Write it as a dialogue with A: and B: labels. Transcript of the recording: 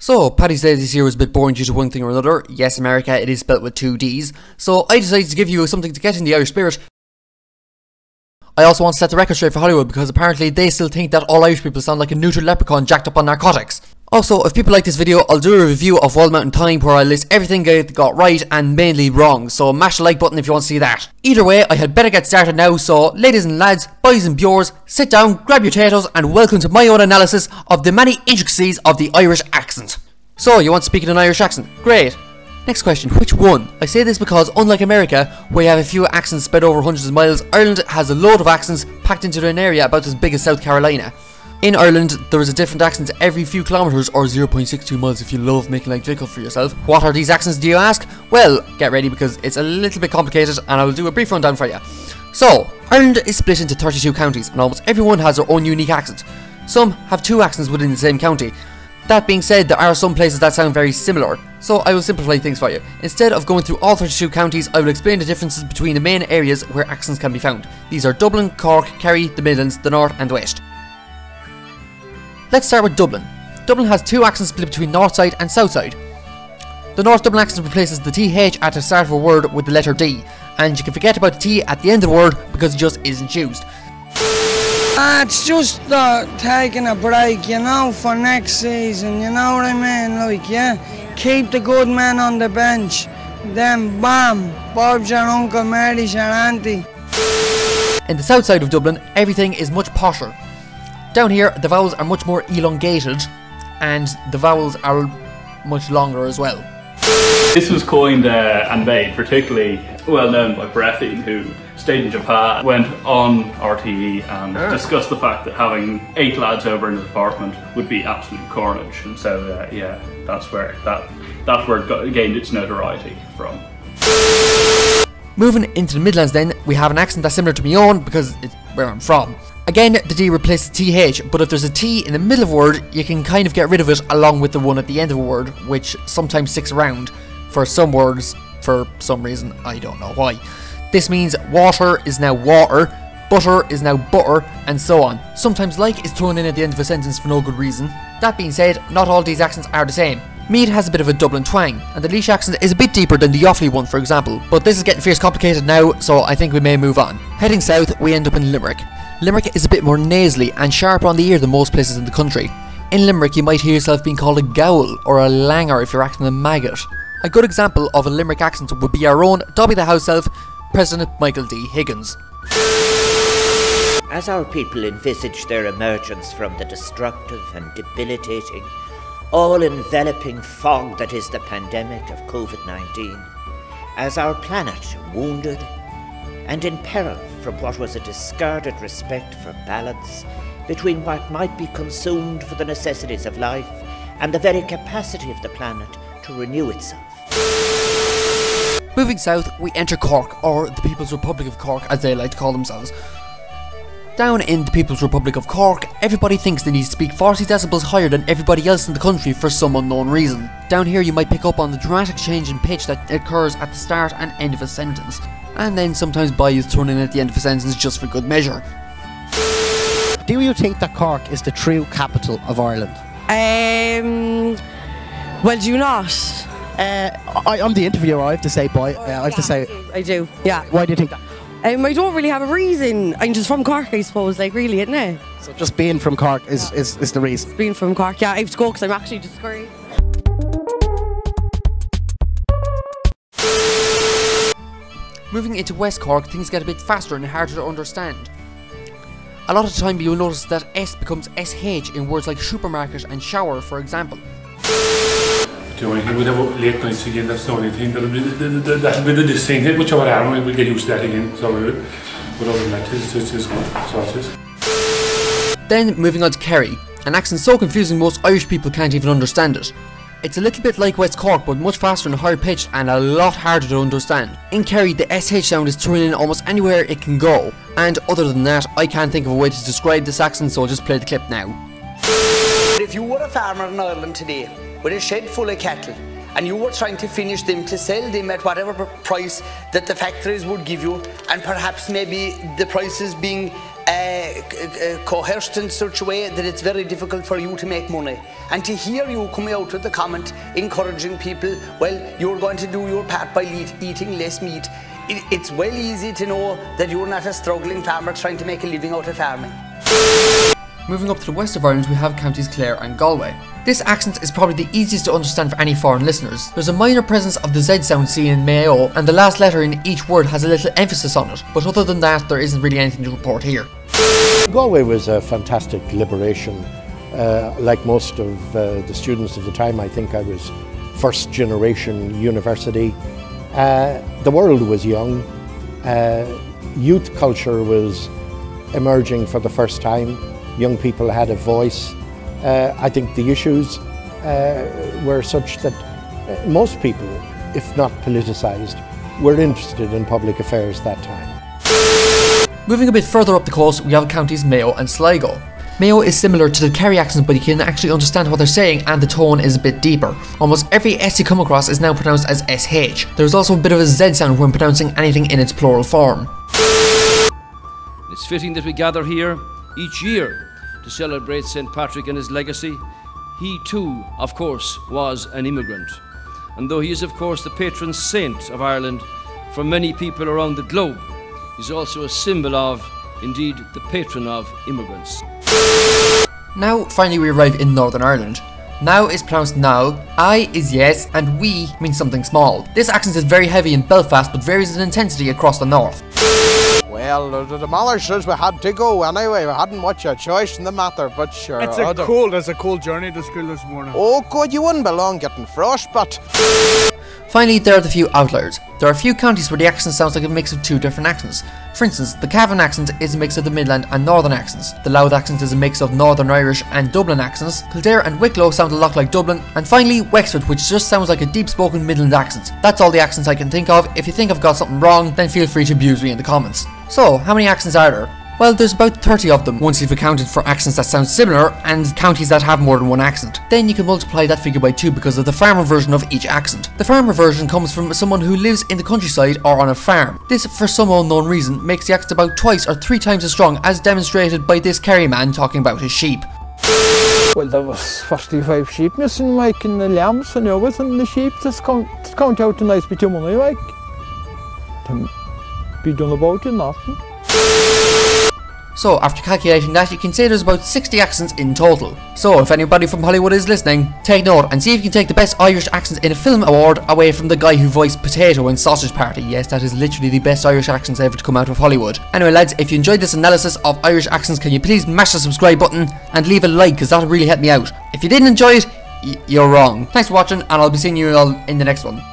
A: So, Paddy's Day this year was a bit boring due to one thing or another. Yes, America, it is spelt with 2 D's. So, I decided to give you something to get in the Irish spirit. I also want to set the record straight for Hollywood because apparently they still think that all Irish people sound like a neutered leprechaun jacked up on narcotics. Also, if people like this video, I'll do a review of Wild Mountain Thyme where I list everything I got right and mainly wrong, so mash the like button if you want to see that. Either way, I had better get started now, so ladies and lads, boys and bures, sit down, grab your potatoes, and welcome to my own analysis of the many intricacies of the Irish accent. So, you want to speak in an Irish accent? Great. Next question, which one? I say this because, unlike America, where you have a few accents spread over hundreds of miles, Ireland has a load of accents packed into an area about as big as South Carolina. In Ireland, there is a different accent every few kilometres, or 0.62 miles if you love making life difficult for yourself. What are these accents, do you ask? Well, get ready because it's a little bit complicated and I will do a brief rundown for you. So, Ireland is split into 32 counties and almost everyone has their own unique accent. Some have 2 accents within the same county. That being said, there are some places that sound very similar, so I will simplify things for you. Instead of going through all 32 counties, I will explain the differences between the main areas where accents can be found. These are Dublin, Cork, Kerry, the Midlands, the North and the West. Let's start with Dublin. Dublin has 2 accents split between North Side and South Side. The North Dublin accent replaces the TH at the start of a word with the letter D, and you can forget about the T at the end of the word because it just isn't used.
B: It's just taking a break, you know, for next season, you know what I mean, like, yeah? Keep the good men on the bench, then bam, Bob's your uncle, Mary's your auntie.
A: In the south side of Dublin, everything is much posher. Down here, the vowels are much more elongated, and the vowels are much longer as well.
C: This was coined and made particularly well known by Breathy, who stayed in Japan, went on RTE and discussed the fact that having 8 lads over in an apartment would be absolute carnage. And so, yeah, that's where that word gained its notoriety from.
A: Moving into the Midlands then, we have an accent that's similar to my own because it's where I'm from. Again, the D replaces TH, but if there's a T in the middle of a word, you can kind of get rid of it along with the one at the end of a word, which sometimes sticks around for some words for some reason, I don't know why. This means water is now water, butter is now butter, and so on. Sometimes like is thrown in at the end of a sentence for no good reason. That being said, not all these accents are the same. Meath has a bit of a Dublin twang, and the Laois accent is a bit deeper than the Offaly one, for example, but this is getting fierce complicated now, so I think we may move on. Heading south, we end up in Limerick. Limerick is a bit more nasally and sharper on the ear than most places in the country. In Limerick, you might hear yourself being called a gowl or a langer if you're acting a maggot. A good example of a Limerick accent would be our own Dobby the House Elf, President Michael D. Higgins.
D: As our people envisage their emergence from the destructive and debilitating, all-enveloping fog that is the pandemic of COVID-19, as our planet wounded and in peril from what was a discarded respect for balance between what might be consumed for the necessities of life and the very capacity of the planet to renew itself.
A: Moving south, we enter Cork, or the People's Republic of Cork as they like to call themselves. Down in the People's Republic of Cork, everybody thinks they need to speak 40 decibels higher than everybody else in the country for some unknown reason. Down here you might pick up on the dramatic change in pitch that occurs at the start and end of a sentence, and then sometimes by is thrown in at the end of a sentence just for good measure.
E: Do you think that Cork is the true capital of Ireland?
F: Well, do you not?
E: I'm the interviewer, I have to say, boy. I have to say.
F: I do, yeah.
E: Why do you think that?
F: I don't really have a reason. I'm just from Cork, I suppose, like, really, isn't it?
E: So just being from Cork is the reason?
F: Being from Cork, yeah. I have to go because I'm actually disgraced.
A: Moving into West Cork, things get a bit faster and harder to understand. A lot of the time you'll notice that S becomes SH in words like supermarket and shower, for example.
G: The only thing, we'll have late nights again, that's the only thing. That'll be the distinct, whichever arm, we'll get used to that again, so we will. But other than that, it's good, so it is.
A: Then moving on to Kerry, an accent so confusing most Irish people can't even understand it. It's a little bit like West Cork, but much faster and higher pitched and a lot harder to understand. In Kerry, the SH sound is thrown in almost anywhere it can go, and other than that, I can't think of a way to describe this accent, so I'll just play the clip now.
H: If you were a farmer in Ireland today, with a shed full of cattle, and you were trying to finish them to sell them at whatever price that the factories would give you, and perhaps maybe the prices being coerced in such a way that it's very difficult for you to make money. And to hear you coming out with the comment encouraging people, well, you're going to do your part by eating less meat. It's well easy to know that you're not a struggling farmer trying to make a living out of farming.
A: Moving up to the west of Ireland, we have counties Clare and Galway. This accent is probably the easiest to understand for any foreign listeners. There's a minor presence of the Z sound seen in Mayo, and the last letter in each word has a little emphasis on it, but other than that, there isn't really anything to report here.
I: Galway was a fantastic liberation. Like most of the students of the time, I think I was first generation university. The world was young. Youth culture was emerging for the first time. Young people had a voice. I think the issues were such that most people, if not politicised, were interested in public affairs that time.
A: Moving a bit further up the coast, we have counties Mayo and Sligo. Mayo is similar to the Kerry accent, but you can actually understand what they're saying, and the tone is a bit deeper. Almost every S you come across is now pronounced as SH. There's also a bit of a Z sound when pronouncing anything in its plural form.
J: It's fitting that we gather here each year to celebrate St. Patrick and his legacy. He too, of course, was an immigrant. And though he is, of course, the patron saint of Ireland for many people around the globe, he's also a symbol of, indeed, the patron of immigrants.
A: Now, finally we arrive in Northern Ireland. Now is pronounced now, I is yes, and we means something small. This accent is very heavy in Belfast, but varies in intensity across the north.
K: Well, the demolishers, we had to go anyway. We hadn't much a choice in the matter, but sure.
L: It's a cold journey to school this morning.
K: Oh, good, you wouldn't be long getting frostbite.
A: Finally, there are the few outliers. There are a few counties where the accent sounds like a mix of two different accents. For instance, the Cavan accent is a mix of the Midland and Northern accents. The Louth accent is a mix of Northern Irish and Dublin accents. Kildare and Wicklow sound a lot like Dublin. And finally, Wexford, which just sounds like a deep-spoken Midland accent. That's all the accents I can think of. If you think I've got something wrong, then feel free to abuse me in the comments. So, how many accents are there? Well, there's about 30 of them once you've accounted for accents that sound similar and counties that have more than one accent. Then you can multiply that figure by 2 because of the farmer version of each accent. The farmer version comes from someone who lives in the countryside or on a farm. This, for some unknown reason, makes the accent about twice or 3 times as strong, as demonstrated by this Kerry man talking about his sheep.
M: Well, there was 45 sheep missing, like, in the lambs and ewes and the sheep. Just count out a nice bit of money, like. To be done about it, nothing.
A: So, after calculating that, you can say there's about 60 accents in total. So, if anybody from Hollywood is listening, take note and see if you can take the best Irish accent in a film award away from the guy who voiced Potato in Sausage Party. Yes, that is literally the best Irish accents ever to come out of Hollywood. Anyway lads, if you enjoyed this analysis of Irish accents, can you please mash the subscribe button and leave a like, because that'll really help me out. If you didn't enjoy it, you're wrong. Thanks for watching, and I'll be seeing you all in the next one.